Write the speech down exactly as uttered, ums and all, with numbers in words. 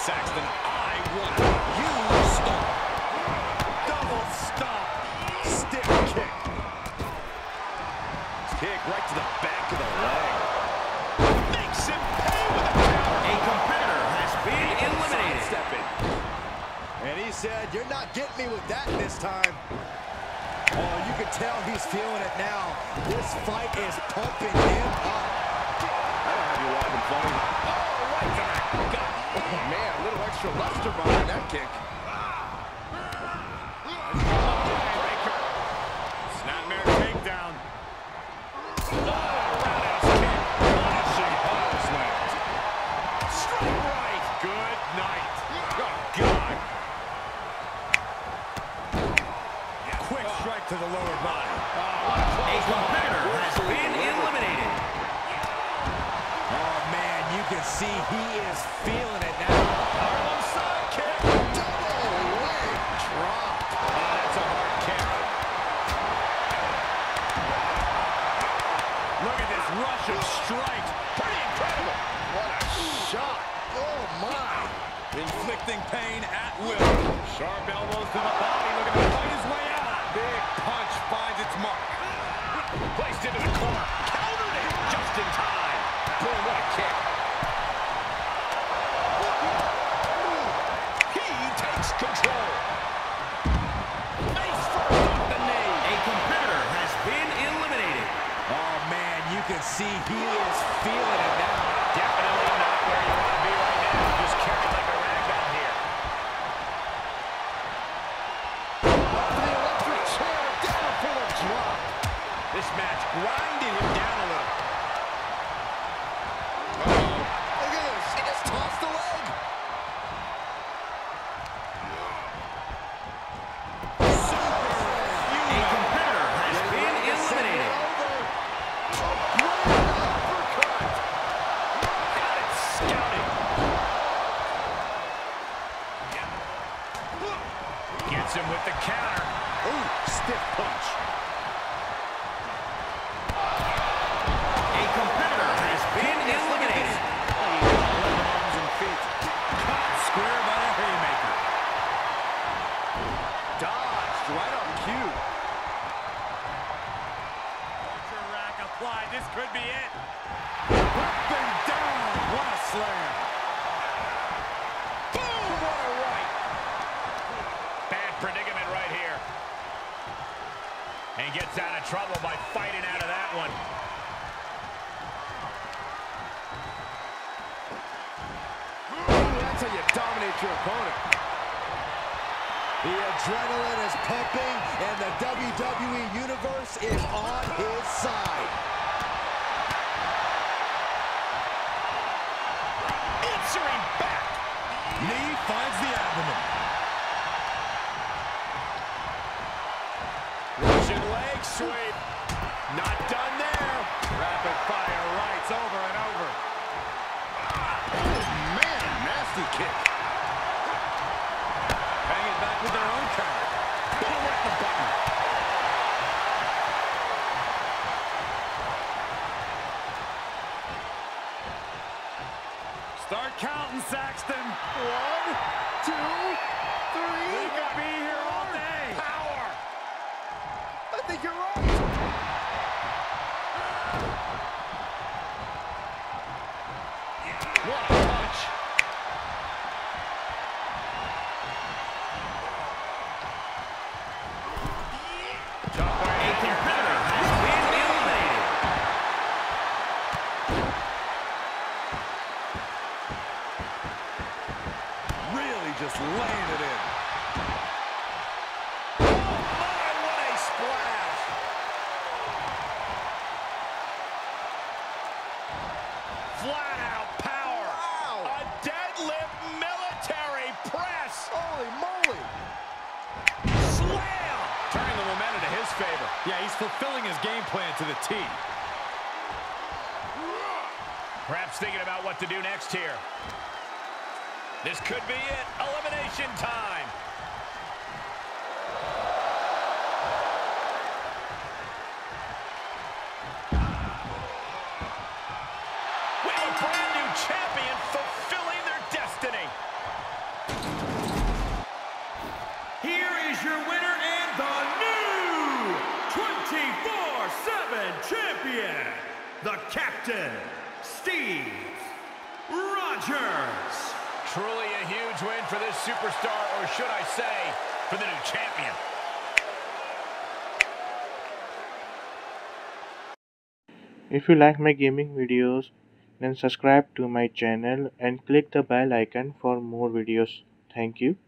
Saxton. I want you stop. Double stop. Stiff kick. Kick right to the back of the leg. Makes him pay with a counter. A competitor has been eliminated. Stepping. And he said, you're not getting me with that this time. Oh, you can tell he's feeling it now. This fight is pumping him up. I don't have you walking funny. Oh, right to the gut. Oh, man, a little extra luster behind that kick. Snapmare takedown. Oh, roundhouse kick. Punishing power slams. Straight right. Good night. Oh, God. Quick strike to the lower body. Oh, a competitor has been eliminated. Oh, man, you can see he is feeling it now. Harlem side kick. Double leg drop. Oh, that's a hard kick. Look at this rush of strikes. Pretty incredible. What a shot. Oh, my. Inflicting pain at will. Sharp elbows to the body. Looking to fight his way out. Big punch finds its mark. Placed into the corner. Countered it just in time. Boom, what a kick. He takes control. Face first off the knee. A competitor has been eliminated. Oh, man, you can see he is feeling it now. Definitely not where you want to be right now. Just carried like a rag down here. The electric chair down for the drop. This match grinded him down a little. Uh-oh. Look at this. He just tossed the leg. A competitor has been eliminated. Gets him with the counter. Ooh, stiff punch. A competitor has been eliminated. Arms and feet. Caught square by the haymaker. Dodged right on cue. Ultra rack applied. This could be it. Up and down. What a slam. Boom, what a right. Bad predicament right here. And gets out of trouble by fighting out of that one. Ooh, that's how you dominate your opponent. The adrenaline is pumping, and the W W E Universe is on his side. Answering back. Knee finds the abdomen. Russian leg sweep. Not done there. Rapid fire rights over and over. Oh, man, nasty kick. Hang it back with their own counter. Pull right the button. Start counting, Saxton. One, two, three. We could be here all day. Power. I think you're right. What a punch. A competitor has been eliminated. Really just laying it in. Oh my, what a splash. Flat out power. Wow. A deadlift military press. Holy moly. Slam. Turning the momentum to his favor. Yeah, he's fulfilling his game plan to the T. Perhaps thinking about what to do next here. This could be it. Elimination time. We have a brand new champion fulfilling their destiny. the captain, Steve Rogers. Truly a huge win for this superstar, or should I say, for the new champion. If you like my gaming videos, then subscribe to my channel and click the bell icon for more videos. Thank you.